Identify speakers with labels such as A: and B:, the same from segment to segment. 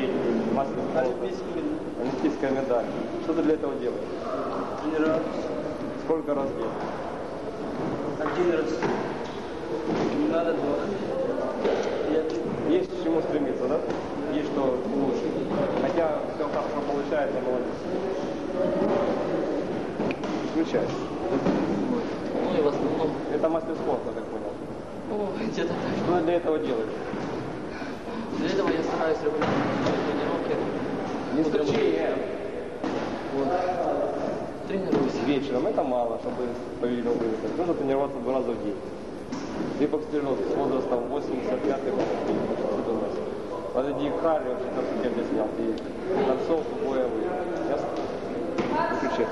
A: деятельность, мастер спорта. Олимпийская медаль. Что ты для этого делаешь?
B: Тренироваться.
A: Сколько раз в день?
B: 1 раз. Не надо 2.
A: Есть к чему стремиться, да? Есть что улучшить. Хотя все хорошо получается, молодец. Включай.
B: Ну и в основном.
A: Это мастер спорта, так понял.
B: Где-то так.
A: Что ты для этого делаешь?
B: Для этого я стараюсь регулярно делать тренировки.
A: Не стучи.
B: Вот. Тренируюсь.
A: Вечером это мало, чтобы повильно вырастать. Нужно тренироваться 2 раза в день. Ты подстрелил с возрастом 85 год. Подойди к Харри, вообще как я тебе объяснял. Ты танцовку, боевые. Ясно? Выключи.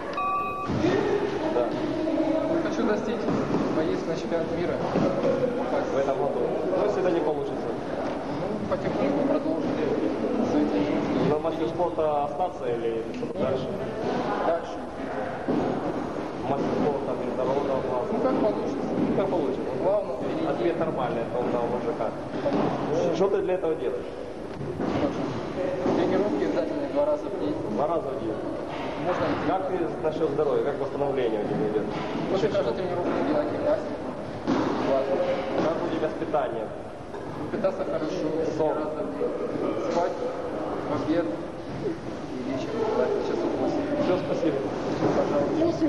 A: Да.
C: Хочу достичь поездки на чемпионат мира.
A: В этом году. Но если это не получится.
C: Потихоньку продолжили свои тренировки.
A: На мастер спорта остаться или что-то дальше?
C: Дальше.
A: Мастер спорта международного класса.
C: Ну как получится.
A: Как получится?
C: Главное впереди.
A: Ответ нормальный, это умного мужика. Что ты для этого делаешь?
C: Тренировки обязательно 2 раза в день.
A: 2 раза в день.
C: Можно
A: Как ты насчет здоровья? Как восстановление у тебя идет?
C: после каждой тренировки делать гимнастику. Важно.
A: Как у тебя с питанием?
C: Питаться хорошо. 2
A: Сон.
C: раза в день. Спать в обед и вечером. Часов 8.
A: Все, спасибо.
C: Пожалуйста.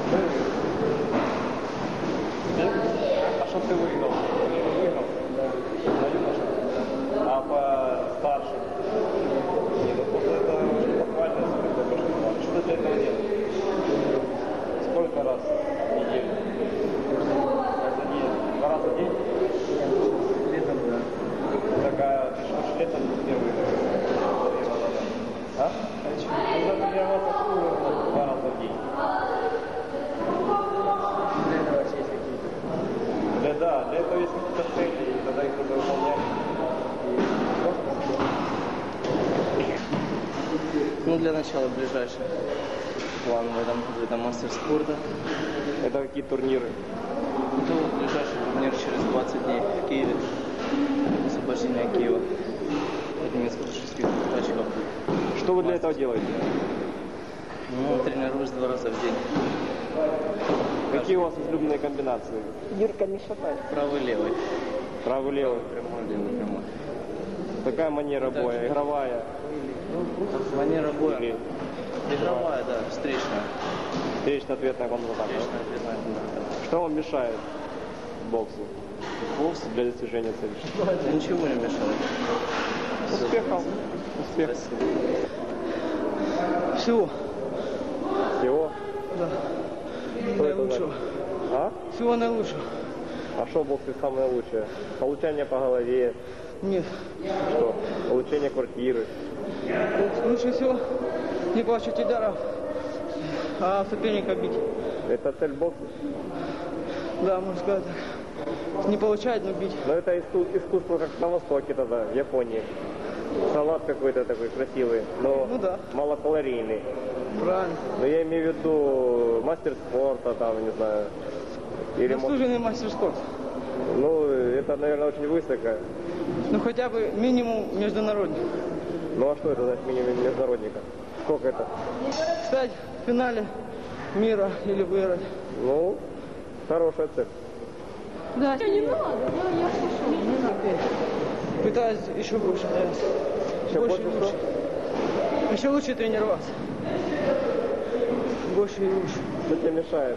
A: А что ты выиграл? Выиграл? На юноше? А по старшим? Не, ну после этого очень похвально, что ты для этого делаешь? Сколько раз в неделю? Каждый день? 2 раза в день?
C: Летом, да.
A: Такая, ты что, летом первый? А? Нужно тренироваться 2 раза в день.
C: Для этого вообще есть какие-то.
A: Для этого есть какие-то цели, и тогда их надо выполнять.
B: Ну, для начала ближайший план в этом году это мастер спорта.
A: Это какие турниры?
B: Это вот ближайший турнир через 20 дней в Киеве. Освобождение Киева от немецко-фашистских очков.
A: Что вы для этого делаете?
B: Ну, тренируюсь 2 раза в день.
A: Какие у вас излюбленные комбинации?
D: Юрка, не шатай.
B: Правый-левый.
A: Правый-левый.
B: Прямой, левый, прямой.
A: Такая манера боя, игровая.
B: Манера боя.
A: Или
B: Игровая, да, встречная.
A: встречно-ответная контратака.
B: Встречная, ответная контратака.
A: Что вам мешает в боксе?
B: Бокс
A: Для достижения цели?
B: ничего не мешает.
A: Успехов. Успех.
B: Спасибо.
C: Всего.
A: Всего.
C: Да.
A: Что это
C: Наилучшего.
A: за- А?
C: Всего наилучшего.
A: А что в боксе самое лучшее? Получение по голове.
C: Нет.
A: Что? Получение квартиры.
C: Лучше всего не получить ударов, а соперника бить.
A: Это цель бокса.
C: Да, можно сказать. Не получать, но бить.
A: Но это искусство как на Востоке тогда, в Японии. Салат какой-то такой красивый, но
C: Ну да.
A: малокалорийный.
C: Правильно.
A: Но я имею в виду мастер спорта, там, не знаю. Или
C: Заслуженный мастер спорта.
A: ну, это, наверное, очень высоко.
C: Ну хотя бы минимум международный.
A: Ну а что это значит минимум международника? Сколько это?
C: Стать в финале мира или выиграть.
A: Ну, хорошая цель.
D: Да. Не надо, я слышу.
C: Пытаюсь еще больше.
A: Еще больше
C: и лучше. Еще лучше тренироваться. Больше и лучше.
A: Что тебе мешает?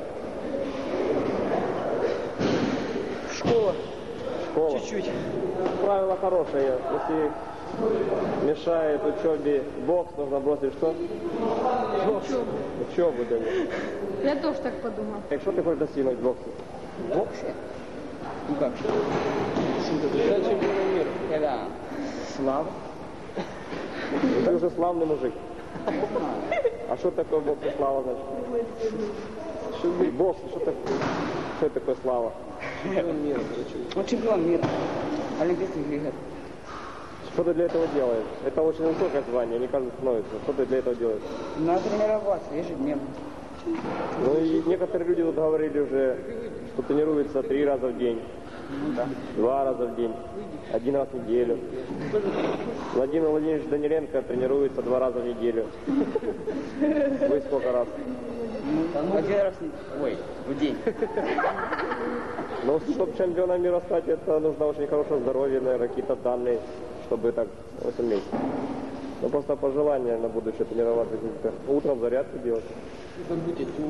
C: Школа.
A: Школа.
C: Чуть-чуть.
A: Правило хорошее. Если мешает учебе бокс, нужно бросить что?
C: Бокс.
A: Учебу, да.
D: Я тоже так подумал.
A: Так что ты хочешь достигнуть в боксе?
C: Боксе? Ну как? Стать чемпионом мира. Да. Слава.
A: Ты уже славный мужик. А что такое бокс и слава, значит? Бокс, что такое? Что такое слава?
C: Чемпион мира. Он чемпион мира. Олимпийских игр.
A: Что ты для этого делаешь? Это очень высокое звание, не каждый становится. Что ты для этого делаешь?
C: Надо тренироваться ежедневно.
A: Ну и некоторые люди тут говорили уже, что тренируются 3 раза в день. 2 раза в день, 1 раз в неделю. Владимир Владимирович Даниленко тренируется 2 раза в неделю. Вы сколько раз?
B: 1 раз в день.
A: Ну, чтобы чемпионом мира стать, это нужно очень хорошее здоровье, наверное, какие-то данные, чтобы так суметь. Ну, просто пожелание на будущее тренироваться. Утром зарядку делать.
C: Забудьте тюб.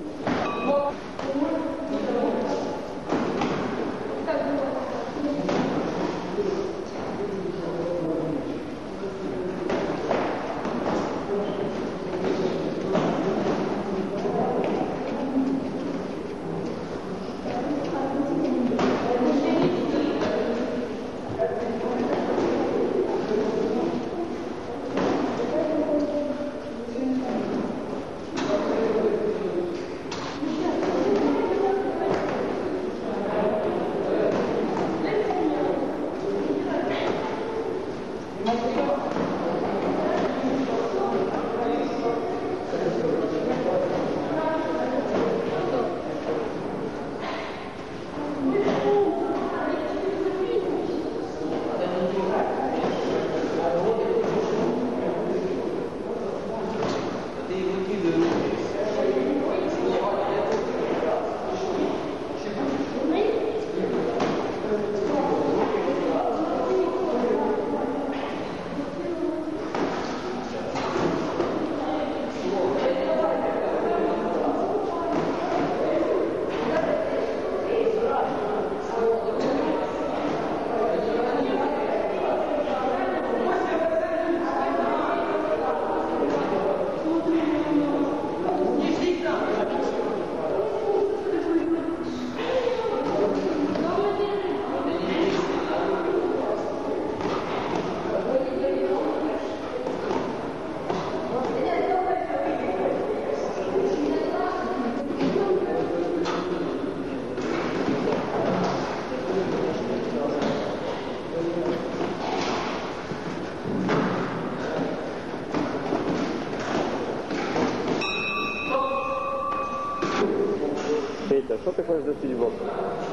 A: Петя, что ты хочешь достичь в боксе?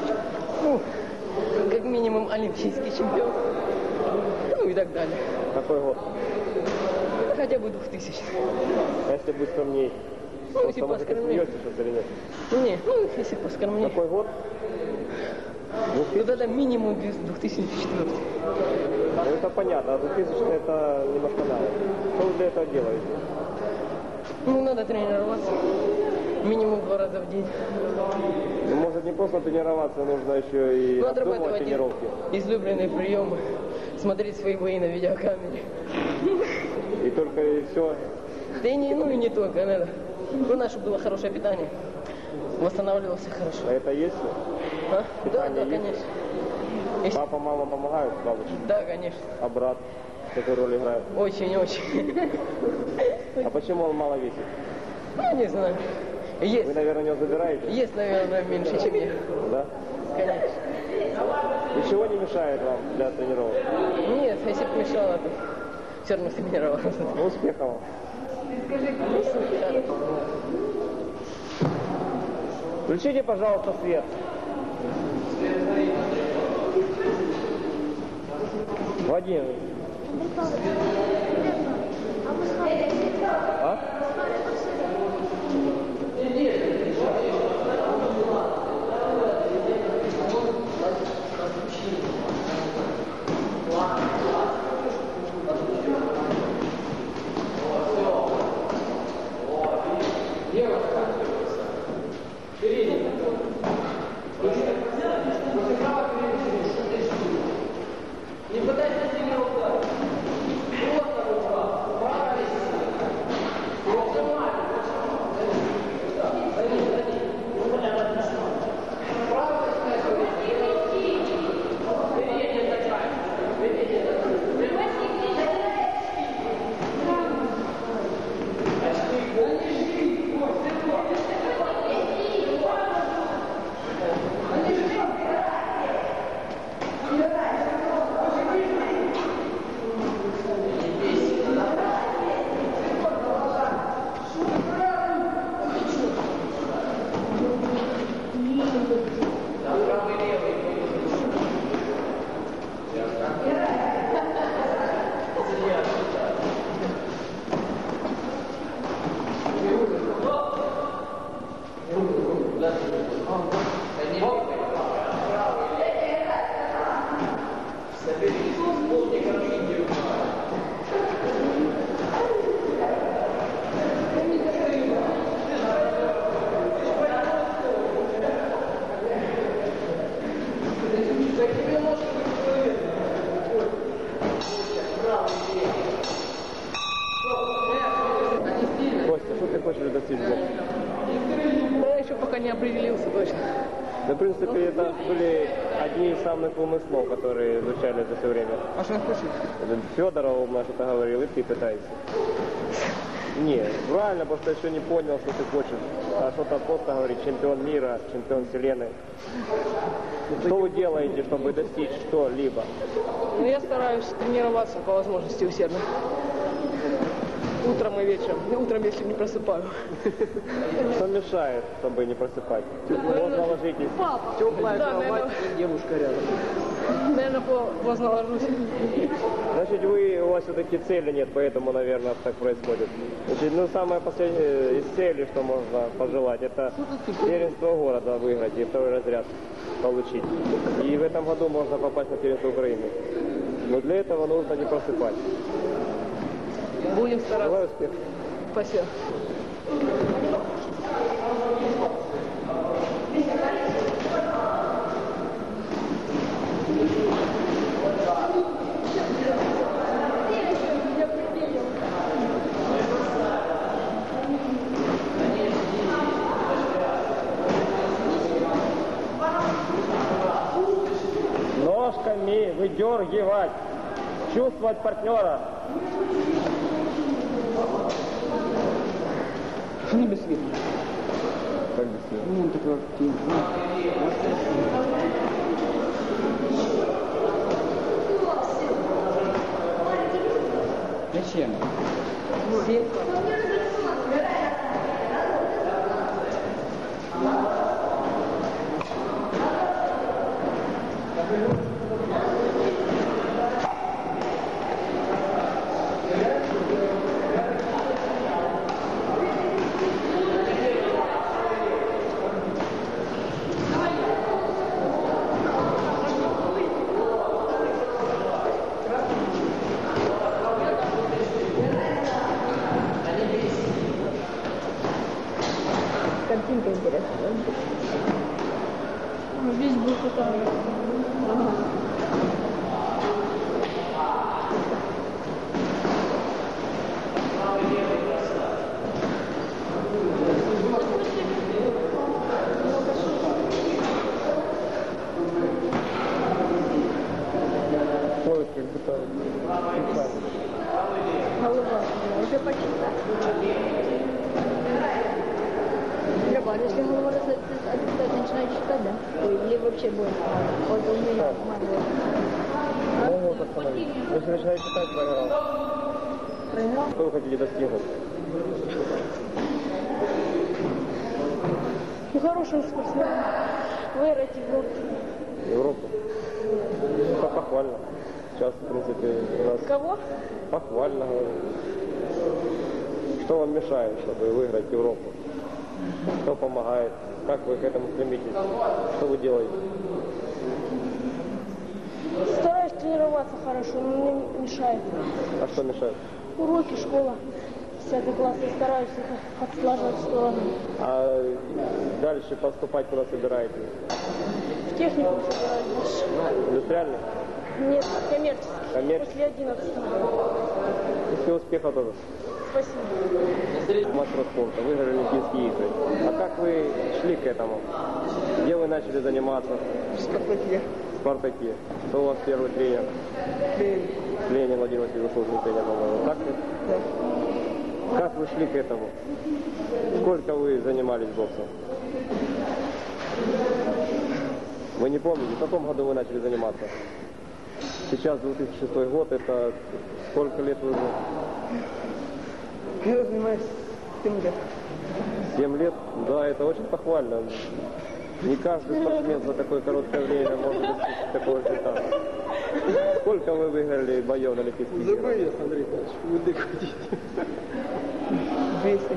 E: Ну, как минимум олимпийский чемпион. Ну и так далее.
A: Какой год?
E: Хотя бы 2000.
A: А если быть скромней?
E: Ну, если
A: Потому что ты
E: поскромнее.
A: смеешься сейчас или нет?
E: Не, ну если поскромнее.
A: Какой год?
E: Ну тогда минимум 2004.
A: Ну это понятно, а 2000 это немножко надо. Что вы для этого делаете?
E: Ну надо тренироваться. Минимум 2 раза в день.
A: Ну, может не просто тренироваться, нужно еще и
E: Ну,
A: обдумывать
E: отрабатывать
A: тренировки.
E: излюбленные приемы. Смотреть свои бои на видеокамере.
A: И только и все.
E: Да и не, ну и не только, надо. Ну, наше было хорошее питание. Восстанавливался хорошо.
A: А это есть?
E: А? Да,
A: Питание
E: да,
A: есть?
E: конечно. Если-
A: Папа, мама помогают, бабушка?
E: Да, конечно.
A: А брат какую роль играет?
E: Очень-очень.
A: А почему он мало весит?
E: Ну, не знаю.
A: Вы,
E: Есть,
A: наверное, не забираете?
E: есть, наверное, меньше, чем я.
A: Да?
E: Конечно.
A: Ничего не мешает вам для тренировок?
E: Нет, если бы мешало, то все равно тренировался.
A: Ну, успехов вам. Включите, пожалуйста, свет. Владимир. А? Ну, в принципе, это были одни из самых умных слов, которые изучали за все время.
C: А что он хочет?
A: Федоров у нас что-то говорил, и ты пытаешься. Не, правильно, потому что еще не понял, что ты хочешь. А что-то просто говорит, чемпион мира, чемпион вселенной. Что вы делаете, чтобы достичь что-либо?
E: Ну, я стараюсь тренироваться по возможности усердно. Утром и вечером. Утром, если не просыпаю.
A: Что мешает, чтобы не просыпать? Можно ложитесь.
C: Теплая
E: Да,
C: кровать и девушка рядом.
E: Наверное, поздно ложусь.
A: Значит, у вас все-таки цели нет, поэтому, наверное, так происходит. Значит, ну, самое последнее из целей, что можно пожелать, это первенство города выиграть и второй разряд получить. И в этом году можно попасть на первенство Украины. Но для этого нужно не просыпать.
E: Будем
A: Желаю
E: стараться.
A: успеха.
E: Спасибо.
A: Ножками выдергивать, чувствовать партнера.
C: Что не без света?
A: Как без слез?
C: Ну, он такой активный. Зачем?
D: Картинка интересная. Весь был фотограф.
A: Ой, как будто
D: Голова. Уже почитать. Любовь, если голова начинает читать, да? Ой, или вообще больно. Вот у меня мало.
A: могут остановить. Если начинаете читать, проиграл.
D: Проиграл?
A: Что вы хотите достигнуть?
D: Ну, хорошего спортсмена. Выиграть Европу.
A: Европу? Это похвально. Сейчас, в принципе, у нас
D: Кого?
A: похвально говорю. Что вам мешает, чтобы выиграть Европу? Что помогает? Как вы к этому стремитесь? Что вы делаете?
D: Стараюсь тренироваться хорошо, но мне мешает.
A: А что мешает?
D: Уроки, школа. 10 класс. Я стараюсь это отслаживать в сторону.
A: А дальше поступать куда собираетесь?
D: В технику собираюсь дальше.
A: Индустриальный?
D: Нет, коммерческий.
A: Коммерческий?
D: После 11.
A: И все успехов тоже.
D: Спасибо.
A: Мастер спорта, выиграли Олимпийские игры. А как вы шли к этому? Где вы начали заниматься?
E: В «Спартаке».
A: В «Спартаке». Кто у вас первый тренер?
E: Ленин.
A: Ленин Владимир Васильевич, служебный тренер, по-моему. Так ли?
E: Да.
A: Как вы шли к этому? Сколько вы занимались боксом? Вы не помните, в каком году вы начали заниматься? Сейчас 2006 год, это сколько лет вы уже?
E: Я занимаюсь 7 лет.
A: 7 лет? Да, это очень похвально. Не каждый спортсмен за такое короткое время может достичь такого результата. Сколько вы выиграли боев на Олимпийских играх?
C: Забыл, Андрей Павлович, вы дыхаете.
E: 200.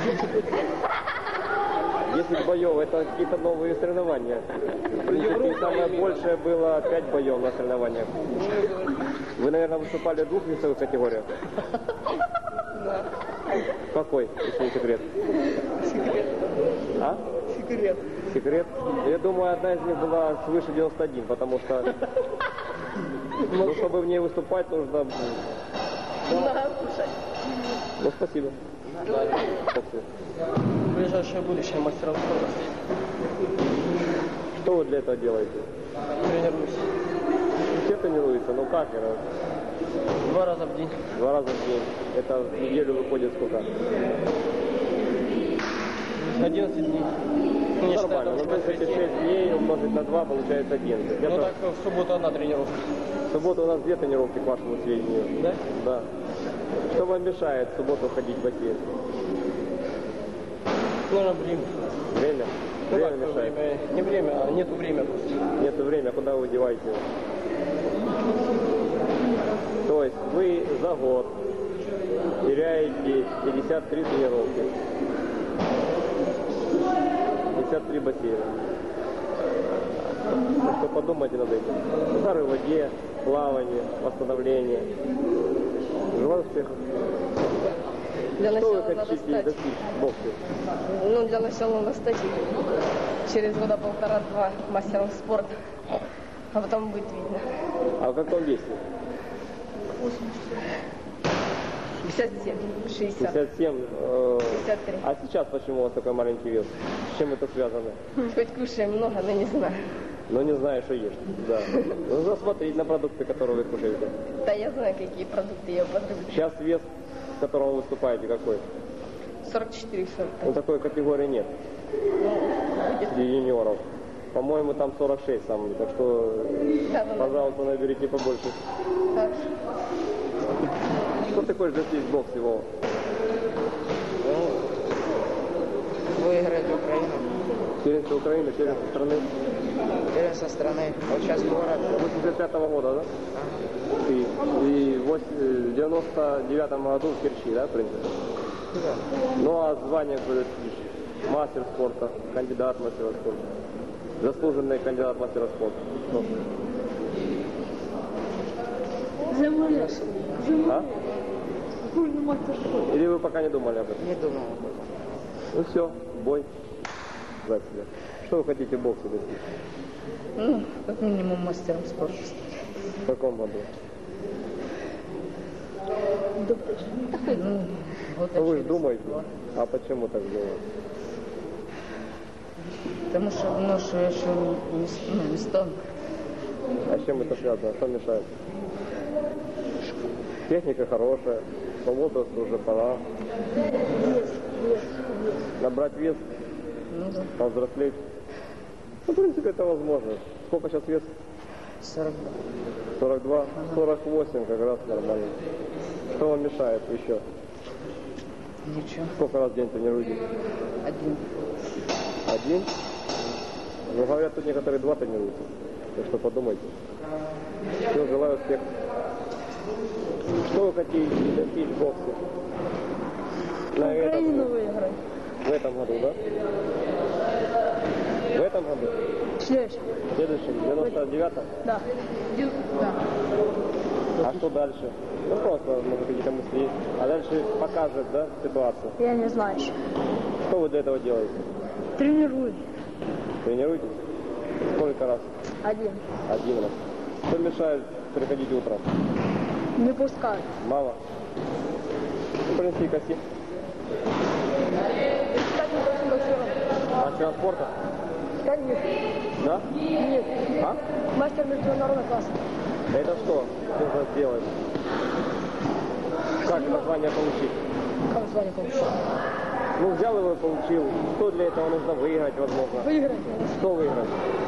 A: 10 боев, это какие-то новые соревнования. В принципе, самое большее было 5 боев на соревнованиях. Вы, наверное, выступали в 2 весовых категориях?
E: Да.
A: В какой, если не секрет?
E: Секрет.
A: А?
E: Секрет.
A: Секрет? Я думаю, одна из них была свыше 91, потому что, ну, чтобы в ней выступать, нужно...
E: Надо кушать.
A: Ну, спасибо. Спасибо.
E: В ближайшее будущее мастером спорта.
A: Что вы для этого делаете?
E: Тренируюсь.
A: Все тренируются, но как?
E: 2 раза в день.
A: 2 раза в день. Это в неделю выходит сколько?
E: 11 дней. Ну, не считая
A: Нормально.
E: того,
A: Но
E: что
A: то есть эти 6 дней умножить на 2 получается 11.
E: Ну так в субботу одна тренировка.
A: В субботу у нас 2 тренировки, к вашему сведению.
E: Да?
A: Да. Что вам мешает в субботу ходить в бассейн?
E: Нужно время.
A: Время?
E: Ну
A: Время
E: как
A: мешает?
E: время? Не время, а нету времени просто.
A: Нету времени, а куда вы деваете его? То есть вы за год теряете 53 тренировки. 53 бассейна. Так что подумайте над этим. Удары в воде, плавание, восстановление. Желаю успехов.
E: Для
A: Что
E: начала
A: вы
E: надо
A: хотите
E: стать.
A: достичь в боксе?
E: Ну, для начала надо стать через года 1,5-2 мастером спорта. А потом будет видно.
A: А в каком весе?
E: 57, 60,
A: 57.
E: 53.
A: А сейчас почему у вас такой маленький вес? С чем это связано?
E: Хоть кушаем много, но не знаю.
A: Ну не знаю, что ешь. Да. Нужно смотреть на продукты, которые вы кушаете.
E: Да я знаю, какие продукты я употребляю.
A: Сейчас вес, с которого вы выступаете, какой?
E: 44, 45.
A: Ну такой категории нет. Среди юниоров. По-моему, там 46 самый. Так что,
E: Да, ну,
A: пожалуйста, наберите побольше.
E: хорошо.
A: Что ты хочешь достичь в боксе, Вова?
B: Выиграть Украину.
A: Первенство Украины, первенство страны.
B: Первенство страны. Вот сейчас город.
A: 85-го года, да? И в 99-м году в Керчи, да, в принципе?
B: Да.
A: Ну а звание какое достичь? Мастер спорта, кандидат мастера спорта. Заслуженный кандидат мастера спорта. Ну. А? Или вы пока не думали об этом?
B: Не думал об этом.
A: Ну все, бой за себя. Что вы хотите в боксе достичь?
E: Ну, как минимум мастером спорта стать.
A: В каком году?
E: Ну, вот
A: Ну вы же
E: через
A: думаете,
E: два.
A: а почему так было?
E: Потому что, ну, что я еще не стану.
A: А с чем это связано? Что мешает? Техника хорошая, по возрасту уже пора. Набрать вес,
E: Ну да,
A: повзрослеть. Ну, в принципе, это возможно. Сколько сейчас вес?
E: 42.
A: 42, 48 как раз нормально. Что вам мешает еще?
E: Ничего.
A: Сколько раз в день тренируетесь?
E: 1.
A: Один? Ну, говорят, тут некоторые 2 тренируются. Так что подумайте. Все, желаю успеха. Что вы хотите достичь в боксе? На этом
D: Украину
A: году?
D: выиграть.
A: В этом году, да? В этом году?
D: Следующий.
A: В следующем? 99-м?
D: Да. Да.
A: А что дальше? Ну, просто, может, какие-то мысли. А дальше покажет, да, ситуацию.
D: Я не знаю.
A: Что вы для этого делаете?
D: Тренируюсь.
A: Тренируетесь? Сколько раз?
D: 1.
A: 1 раз. Что мешает приходить утром?
D: Не пускают.
A: Мало? Ну, в принципе, коси.
D: Кстати, спасибо всем.
A: Мастера спорта?
D: Конечно.
A: Да?
D: Нет.
A: А?
D: Мастер международного класса.
A: Это что нужно сделать? Как это звание получить?
D: Как звание получил?
A: Ну, взял его и получил. Что для этого нужно выиграть, возможно?
D: Выиграть.
A: Что выиграть?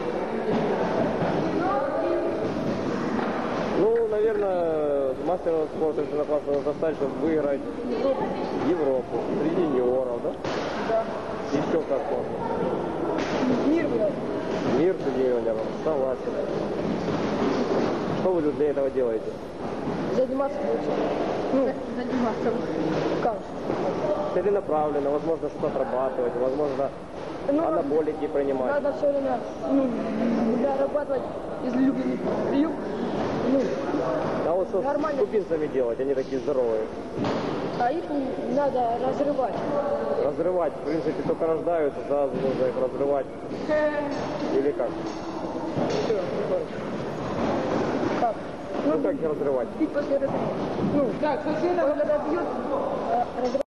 A: Ну, наверное, мастером спорта международного класса нужно стать, чтобы выиграть Европу среди юниоров, да?
D: Да.
A: Еще как можно.
D: Мир, блядь.
A: Мир среди юниоров. Согласен. Что вы для этого делаете?
D: Заниматься лучше. Ну, заниматься. Как?
A: Целенаправленно, возможно, что-то отрабатывать, возможно,
D: Ну,
A: анаболики принимать.
D: надо все время, ну, дорабатывать излюбленный прием. Ну,
A: А вот что с
D: Нормально.
A: кубинцами делать? Они такие здоровые.
D: а их надо разрывать.
A: Разрывать, в принципе, только рождаются, сразу нужно их разрывать. Или как?
D: Как?
A: Ну как их разрывать?
D: Бить после разрыва. Ну, как? Он когда бьет, разрывать.